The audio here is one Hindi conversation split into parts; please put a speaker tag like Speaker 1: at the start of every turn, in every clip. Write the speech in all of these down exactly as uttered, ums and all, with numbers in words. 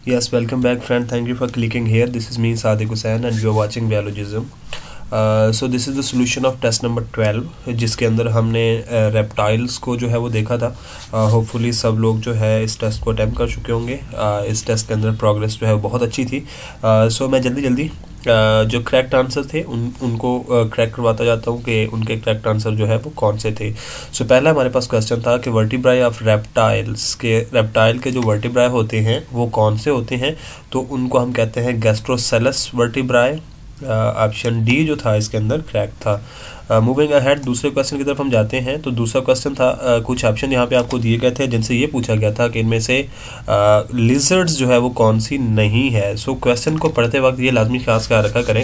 Speaker 1: Yes, welcome back, friend. Thank you for clicking here. This is me, Sadiq Hussain, and you are watching Biologism. Uh, so this is the solution of test number twelve, जिसके अंदर हमने रेप्टाइल्स uh, को जो है वो देखा था. होपफुली uh, सब लोग जो है इस टेस्ट को अटैम्प्ट कर चुके होंगे. uh, इस टेस्ट के अंदर प्रोग्रेस जो है वो बहुत अच्छी थी. सो uh, so मैं जल्दी जल्दी uh, जो करेक्ट आंसर थे उन उनको करेक्ट uh, करवाता जाता हूँ कि उनके करेक्ट आंसर जो है वो कौन से थे. सो so, पहला हमारे पास क्वेश्चन था कि वर्टिब्राई ऑफ रेप्टाइल्स के रेप्टाइल के जो वर्टिब्राई होते हैं वो कौन से होते हैं. तो उनको हम कहते हैं गैस्ट्रोसेलस वर्टिब्राई. ऑप्शन डी जो था इसके अंदर करेक्ट था. मूविंग अहेड दूसरे क्वेश्चन की तरफ हम जाते हैं. तो दूसरा क्वेश्चन था, uh, कुछ ऑप्शन यहाँ पे आपको दिए गए थे जिनसे ये पूछा गया था कि इनमें से लिजर्ड्स uh, जो है वो कौन सी नहीं है. सो so, क्वेश्चन को पढ़ते वक्त ये लाजमी खास ख्याल रखा करें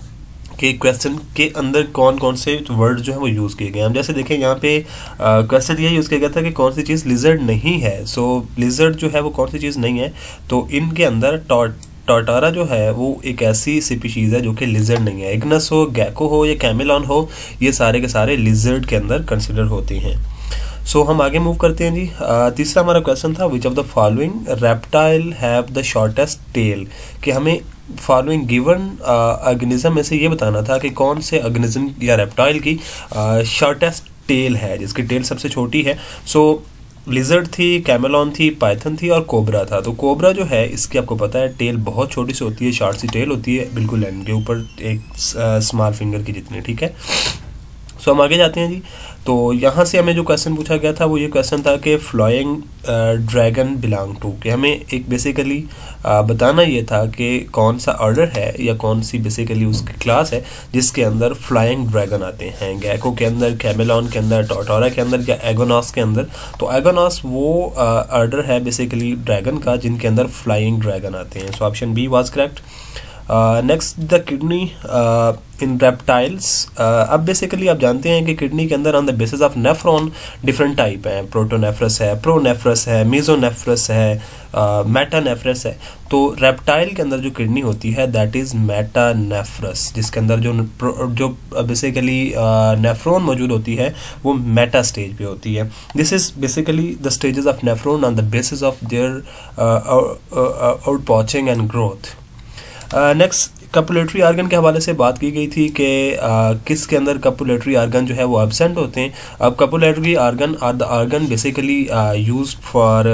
Speaker 1: कि क्वेश्चन के अंदर कौन कौन से वर्ड जो है वो यूज़ किए गए. हम जैसे देखें यहाँ पे क्वेश्चन ये यूज़ किया गया था कि कौन सी चीज़ लिजर्ड नहीं है. सो so, लिजर्ड जो है वो कौन सी चीज़ नहीं है. तो इनके अंदर टॉट टॉटारा जो है वो एक ऐसी स्पीशीज़ है जो कि लिजर्ड नहीं है. इग्नस हो, गैको हो या कैमेलॉन हो, ये सारे के सारे लिजर्ड के अंदर कंसिडर होते हैं. सो so, हम आगे मूव करते हैं जी. uh, तीसरा हमारा क्वेश्चन था which of the following reptile have the shortest tail. कि हमें फॉलोइंग गिवन ऑर्गेनिज्म में से ये बताना था कि कौन से ऑर्गेनिज्म या रेप्टाइल की शॉर्टेस्ट uh, टेल है, जिसकी टेल सबसे छोटी है. सो so, लिजर्ड थी, कैमेलॉन थी, पाइथन थी और कोबरा था. तो कोबरा जो है इसकी आपको पता है टेल बहुत छोटी सी होती है, शार्ट सी टेल होती है, बिल्कुल एंड के ऊपर एक स्मॉल फिंगर की जितनी. ठीक है, सो so, हम आगे जाते हैं जी. तो यहाँ से हमें जो क्वेश्चन पूछा गया था वो ये क्वेश्चन था कि फ्लाइंग ड्रैगन बिलोंग टू. कि हमें एक बेसिकली बताना ये था कि कौन सा ऑर्डर है या कौन सी बेसिकली उसकी क्लास है जिसके अंदर फ्लाइंग ड्रैगन आते हैं. गैको के अंदर, कैमेलॉन के अंदर, टॉटोरा के अंदर या एगोनॉस के अंदर. तो एगोनॉस वो ऑर्डर है बेसिकली ड्रैगन का जिनके अंदर फ्लाइंग ड्रैगन आते हैं. So option B was correct. Next the kidney in reptiles. अब बेसिकली आप जानते हैं कि किडनी के अंदर on the basis of nephron different type हैं. प्रोटोनेफ्रस है, प्रोनेफ्रस है, मेसोनेफ्रस है, मेटानेफ्रस है. तो रेप्टाइल के अंदर जो किडनी होती है दैट इज़ मेटानेफ्रस, जिसके अंदर जो जो बेसिकली नेफ्रॉन मौजूद होती है वो मेटा स्टेज पे होती है. This is basically the stages of nephron on the basis of their outpouching and growth. Next copulatory organ के हवाले से बात की गई थी कि uh, किसके अंदर कपुलेटरी आर्गन जो है वो एब्सेंट होते हैं. अब copulatory organ are the organ basically used for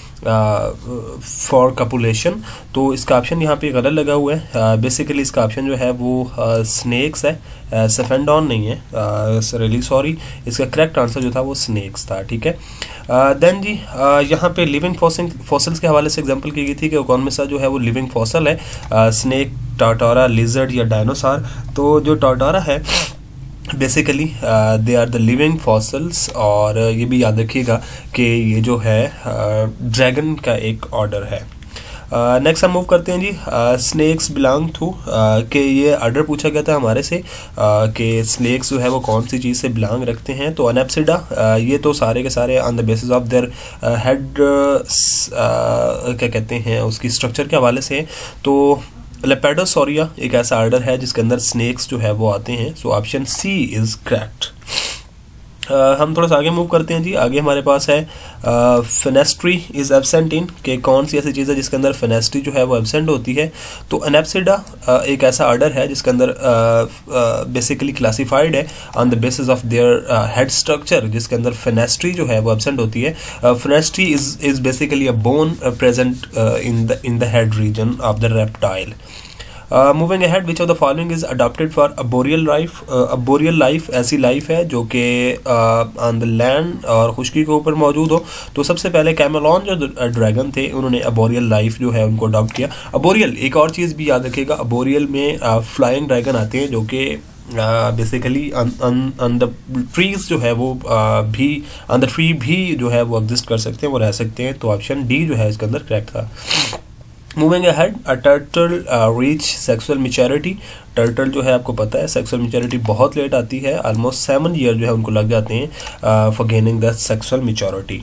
Speaker 1: for copulation. तो इसका ऑप्शन यहाँ पे गलत लगा हुआ है. बेसिकली uh, इसका ऑप्शन जो है वो स्नेक्स uh, है, सेफेंडॉन uh, नहीं है. रियली सॉरी, इसका करेक्ट आंसर जो था वो स्नेक्स था. ठीक है, देन uh, जी uh, यहाँ पे लिविंग फॉसिल फॉसिल्स के हवाले से एग्जांपल की गई थी कि कौन में सा जो है वो लिविंग फॉसिल है, स्नेक, टॉटोरा, लिजर्ड या डायनासोर. तो जो टॉटोरा है basically they are the living fossils. और ये भी याद रखिएगा कि ये जो है ड्रैगन uh, का एक ऑर्डर है. नेक्स्ट uh, हम मूव करते हैं जी. स्नेक्स बिलोंग टू, कि ये ऑर्डर पूछा गया था हमारे से uh, कि स्नेक्स जो है वो कौन सी चीज़ से बिलोंग रखते हैं. तो अनेप्सिडा, uh, ये तो सारे के सारे on the basis of their head क्या कहते हैं उसकी स्ट्रक्चर के हवाले से. तो लेपेडोसोरिया एक ऐसा ऑर्डर है जिसके अंदर स्नेक्स जो है वो आते हैं. So option C is correct. Uh, हम थोड़ा सा आगे मूव करते हैं जी. आगे हमारे पास है फेनेस्ट्री इज एब्सेंट इन, कि कौन सी ऐसी चीज़ है जिसके अंदर फेनेस्ट्री जो है वो एब्सेंट होती है. तो अनेप्सिडा uh, एक ऐसा ऑर्डर है जिसके अंदर बेसिकली क्लासिफाइड है on the basis of their head structure, जिसके अंदर फेनेस्ट्री जो है वो एब्सेंट होती है. Fenestrae is is basically a bone present in the in the head region of the reptile. Moving ahead, which of the following is adopted for arboreal life. Arboreal life ऐसी लाइफ है जो कि ऑन द लैंड और खुश्की के ऊपर मौजूद हो. तो सबसे पहले कैमेलॉन जो ड्रैगन थे उन्होंने अबोरियल लाइफ जो है उनको अडॉप्ट किया. अबोरियल एक और चीज़ भी याद रखिएगा, अबोरियल में फ्लाइंग uh, ड्रैगन आते हैं जो कि बेसिकली ऑन द ट्रीज जो है वो uh, भी ऑन द ट्री भी जो है वो एग्जिस्ट कर सकते हैं, वो रह सकते हैं. तो ऑप्शन डी जो है इसके अंदर करेक्ट था. Moving ahead, a turtle reach sexual maturity. Turtle जो है आपको पता है सेक्सुअल मैच्योरिटी बहुत लेट आती है, ऑलमोस्ट सेवन ईयर जो है उनको लग जाते हैं for gaining the sexual maturity.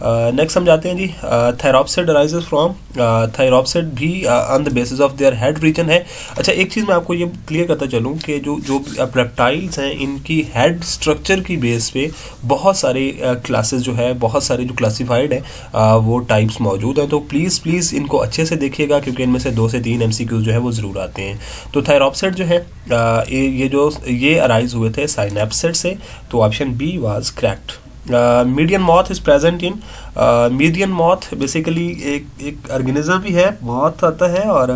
Speaker 1: Next हम जाते हैं जी, थायरॉप्सिड अराइजेस फ्रॉम, थायरॉप्सिड भी on the basis of their head region है। अच्छा, एक चीज़ मैं आपको ये क्लियर करता चलूँ कि जो जो रेप्टाइल्स हैं इनकी हेड स्ट्रक्चर की बेस पे बहुत सारे क्लासेस uh, जो है, बहुत सारे जो क्लासिफाइड है uh, वो टाइप्स मौजूद हैं। तो प्लीज़ प्लीज़ इनको अच्छे से देखिएगा, क्योंकि इनमें से दो से तीन एमसीक्यूज जो है वो ज़रूर आते हैं। तो थायरॉप्सिड जो है uh, ये ये जो ये अराइज हुए थे साइनेप्सिड से, तो option B was correct. Median moth is present in, median moth basically एक एक ऑर्गेनिज्म भी है, मॉथ आता है, और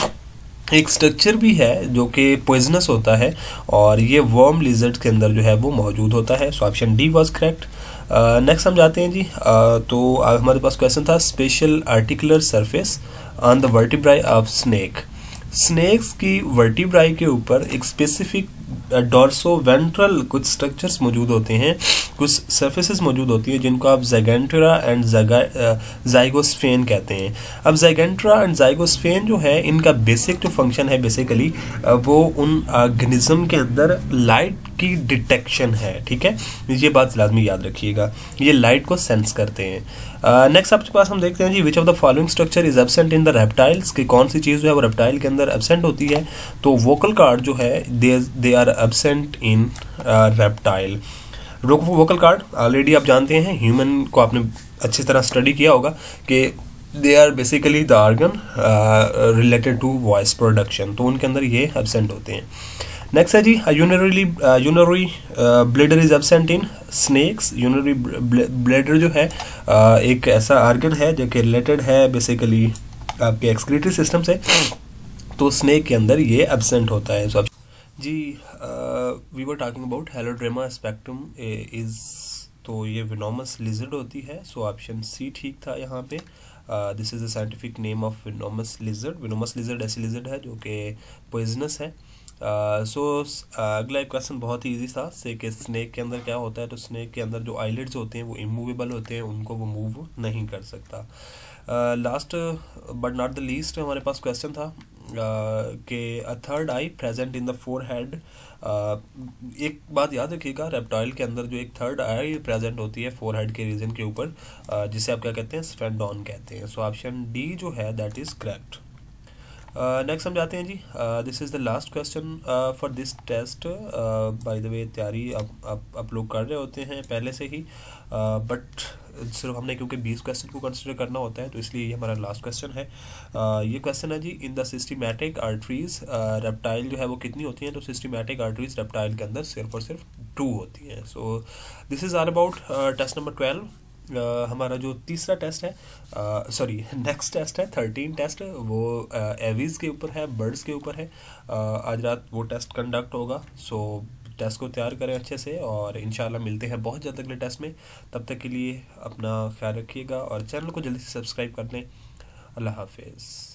Speaker 1: एक स्ट्रक्चर भी है जो कि पॉइजनस होता है, और ये वर्म लिजर्ड के अंदर जो है वो मौजूद होता है। So option D was correct. Next हम जाते हैं जी, uh, तो हमारे पास क्वेश्चन था special articular surface on the vertebrae of snake. Snakes की वर्टिब्राई के ऊपर एक स्पेसिफिक डॉर्सो वेंट्रल कुछ स्ट्रक्चर्स मौजूद होते हैं, कुछ सर्फेसेस मौजूद होती हैं जिनको आप ज़ाइगेंट्रा एंड ज़ाइगोस्फेन कहते हैं। अब ज़ाइगेंट्रा एंड ज़ाइगोस्फेन जो है, इनका बेसिक जो फंक्शन है बेसिकली वो उन ऑर्गेनिज्म के अंदर लाइट की डिटेक्शन है, ठीक है, ये बात लाजमी याद रखिएगा, ये लाइट को सेंस करते हैं। नेक्स्ट uh, आपके पास हम देखते हैं जी, which of the following structure is absent in the reptiles, कि कौन सी चीज़ जो है वो रेप्टाइल के अंदर एब्सेंट होती है। तो वोकल कार्ड जो है they they are absent in reptile. Vocal cord already आप जानते हैं, ह्यूमन को आपने अच्छी तरह स्टडी किया होगा कि they are basically the organ related to voice production, तो उनके अंदर ये एब्सेंट होते हैं। नेक्स्ट है जी, urinary urinary bladder is absent in snakes. Urinary bladder जो है uh, एक ऐसा ऑर्गन है जो कि रिलेटेड है बेसिकली आपके एक्सक्रीटरी सिस्टम से, तो स्नेक के अंदर ये एब्सेंट होता है। so, जी we were talking about heloderma spectrum is, तो ये विनोमस लिजर्ड होती है। सो ऑप्शन सी ठीक था यहाँ पे। This is the scientific name of venomous lizard. Venomous lizard ऐसी लिजर्ड है जो कि पॉइजनस है। सो uh, so, uh, अगला क्वेश्चन बहुत ही इजी था से कि स्नेक के अंदर क्या होता है। तो स्नेक के अंदर जो आईलिड्स होते हैं वो इमूवेबल होते हैं, उनको वो मूव नहीं कर सकता। Last but not the least हमारे पास क्वेश्चन था uh, कि a third eye present in the forehead. एक बात याद रखिएगा, रेप्टाइल के अंदर जो एक थर्ड आई प्रेजेंट होती है फोर हेड के रीजन के ऊपर, uh, जिसे आप क्या कहते हैं, स्फेंडॉन कहते हैं। सो ऑप्शन डी जो है दैट इज़ करेक्ट। नेक्स्ट हम जाते हैं जी, this is the last question for this test. By the way तैयारी आप आप आप लोग कर रहे होते हैं पहले से ही, बट uh, सिर्फ हमने क्योंकि बीस क्वेश्चन को कंसिडर करना होता है तो इसलिए ये हमारा लास्ट क्वेश्चन है। uh, ये क्वेश्चन है जी, in the systematic arteries reptile जो है वो कितनी होती हैं। तो सिस्टमैटिक आर्टरीज रेप्टाइल के अंदर सिर्फ और सिर्फ टू होती हैं। So this is all about test number twelve. Uh, हमारा जो तीसरा टेस्ट है, सॉरी नेक्स्ट टेस्ट है थर्टीन टेस्ट, वो एवीज uh, के ऊपर है, बर्ड्स के ऊपर है। uh, आज रात वो टेस्ट कंडक्ट होगा। सो so, टेस्ट को तैयार करें अच्छे से, और इंशाल्लाह मिलते हैं बहुत जल्द अगले टेस्ट में। तब तक के लिए अपना ख्याल रखिएगा और चैनल को जल्दी से सब्सक्राइब कर लें। अल्लाह हाफिज़।